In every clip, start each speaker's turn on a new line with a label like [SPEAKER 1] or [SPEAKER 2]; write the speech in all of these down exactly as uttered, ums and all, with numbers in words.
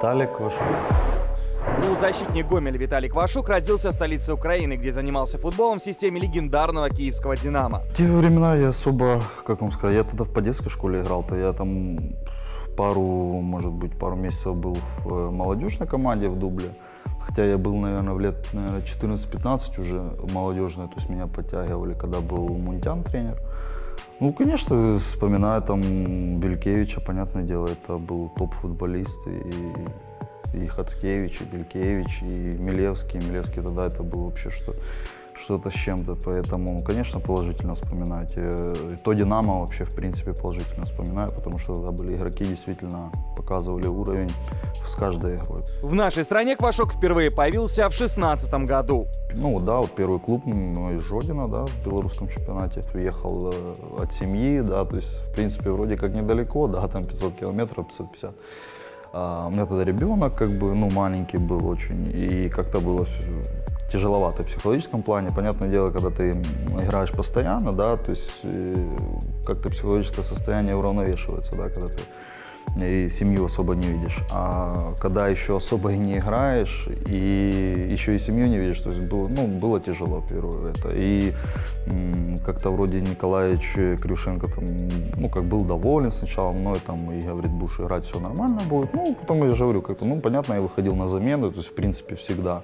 [SPEAKER 1] Виталий Квашук.
[SPEAKER 2] Полузащитник Гомеля Виталий Квашук родился в столице Украины, где занимался футболом в системе легендарного киевского «Динамо».
[SPEAKER 1] В те времена я особо, как вам сказать, я тогда в детской школе играл-то, я там пару, может быть, пару месяцев был в молодежной команде в Дубле. Хотя я был, наверное, в лет четырнадцать-пятнадцать уже молодежной, то есть меня подтягивали, когда был Мунтян тренер. Ну, конечно, вспоминаю там Белькевича, понятное дело, это был топ-футболист, и, и Хацкевич, и Белькевич, и Милевский. Милевский тогда это было вообще что, что-то с чем-то, поэтому, конечно, положительно вспоминать. И то «Динамо» вообще, в принципе, положительно вспоминаю, потому что тогда были игроки, действительно показывали уровень с каждой игрой.
[SPEAKER 2] В нашей стране Квашук впервые появился в шестнадцатом году.
[SPEAKER 1] Ну да, вот первый клуб мой Жодино, да, в белорусском чемпионате. Уехал э, от семьи, да, то есть, в принципе, вроде как недалеко, да, там пятьсот километров, пятьсот пятьдесят. А у меня тогда ребенок, как бы, ну, маленький был очень, и как-то было тяжеловато в психологическом плане. Понятное дело, когда ты играешь постоянно, да, то есть э, как-то психологическое состояние уравновешивается, да, когда ты и семью особо не видишь. А когда еще особо и не играешь, и еще и семью не видишь, то есть было, ну, было тяжело первое это. И как-то вроде Николаевич Крюшенко там, ну, как был доволен сначала мной, там, и говорит, будешь играть, все нормально будет. Ну, потом я же говорю, как-то, ну, понятно, я выходил на замену, то есть, в принципе, всегда.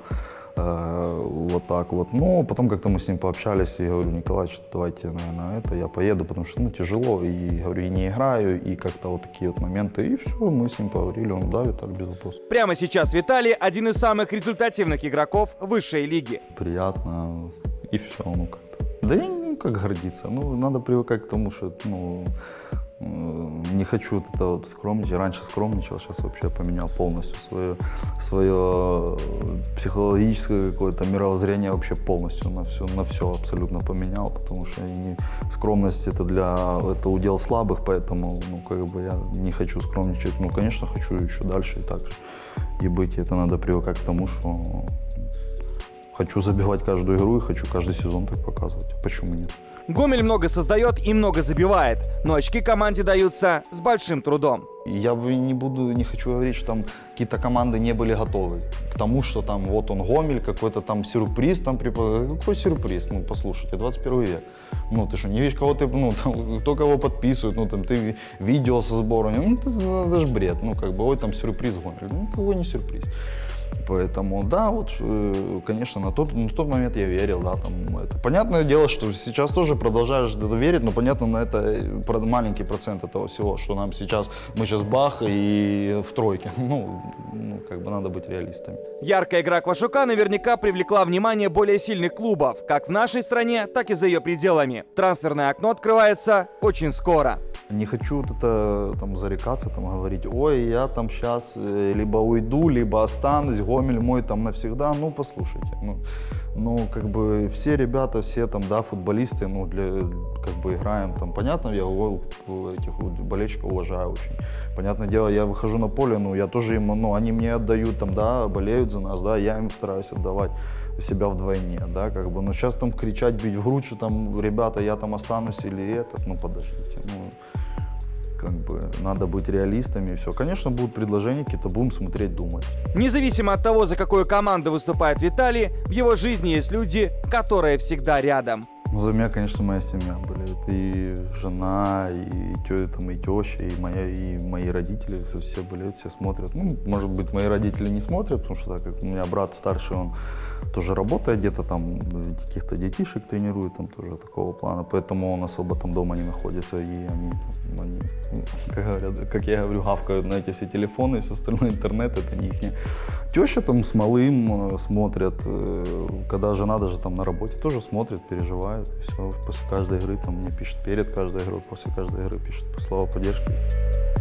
[SPEAKER 1] Вот так вот. Но потом как-то мы с ним пообщались, и говорю, Николаевич, давайте, наверное, это, я поеду, потому что, ну, тяжело, и, говорю, и не играю, и как-то вот такие вот моменты. И все, мы с ним поговорили, он, да, Виталий, без вопросов.
[SPEAKER 2] Прямо сейчас Виталий один из самых результативных игроков высшей лиги.
[SPEAKER 1] Приятно, и все, ну, как-то. Да я, ну, как гордиться, ну, надо привыкать к тому, что, ну, не хочу вот это вот скромничать. Раньше скромничал, сейчас вообще поменял полностью свое, свое психологическое какое-то мировоззрение вообще полностью на все, на все абсолютно поменял, потому что не, скромность это для это удел слабых, поэтому, ну, как бы я не хочу скромничать. Ну, конечно, хочу еще дальше и так же и быть. И это надо привыкать к тому, что хочу забивать каждую игру и хочу каждый сезон так показывать. Почему нет?
[SPEAKER 2] Гомель много создает и много забивает, но очки команде даются с большим трудом.
[SPEAKER 1] Я бы не буду, не хочу говорить, что там какие-то команды не были готовы к тому, что там вот он Гомель, какой-то там сюрприз там препод... Какой сюрприз? Ну, послушайте, двадцать первый век. Ну, ты что, не видишь, кого ты, ну, там, кто кого подписывает, ну, там, ты видео со сборами, ну, это, это же бред, ну, как бы, ой, там сюрприз Гомель, ну, какой не сюрприз. Поэтому, да, вот, конечно, на тот, на тот момент я верил, да, там, это. Понятное дело, что сейчас тоже продолжаешь верить, но, понятно, на это маленький процент этого всего, что нам сейчас, мы сейчас бах и в тройке, ну, ну, как бы надо быть реалистами.
[SPEAKER 2] Яркая игра Квашука наверняка привлекла внимание более сильных клубов, как в нашей стране, так и за ее пределами. Трансферное окно открывается очень скоро.
[SPEAKER 1] Не хочу вот это там зарекаться, там говорить, ой, я там сейчас либо уйду, либо останусь, Гомель мой там навсегда. Ну, послушайте, ну, ну, как бы все ребята, все там, да, футболисты, ну, для, как бы играем там, понятно, я этих болельщиков уважаю очень. Понятное дело, я выхожу на поле, ну, я тоже им, ну, они мне отдают там, да, болеют за нас, да, я им стараюсь отдавать себя вдвойне, да, как бы, но сейчас там кричать, бить в грудь, что там, ребята, я там останусь или этот, ну, подождите, ну, как бы надо быть реалистами и все. Конечно, будут предложения какие-то, будем смотреть, думать.
[SPEAKER 2] Независимо от того, за какую команду выступает Виталий, в его жизни есть люди, которые всегда рядом.
[SPEAKER 1] Ну, за меня, конечно, моя семья болеет. И жена, и, тё, там, и теща, и, моя, и мои родители. Все болеют, все смотрят. Ну, может быть, мои родители не смотрят, потому что так как у меня брат старший, он тоже работает где-то там, каких-то детишек тренирует, там тоже такого плана. Поэтому он особо там дома не находится. И они, там, они как, говорят, как я говорю, гавкают на эти все телефоны и все остальное, интернет, это не их. Теща там с малым смотрят. Когда жена даже там на работе тоже смотрит, переживает. Все, после каждой игры там мне пишет перед каждой игрой, после каждой игры пишет слова поддержки.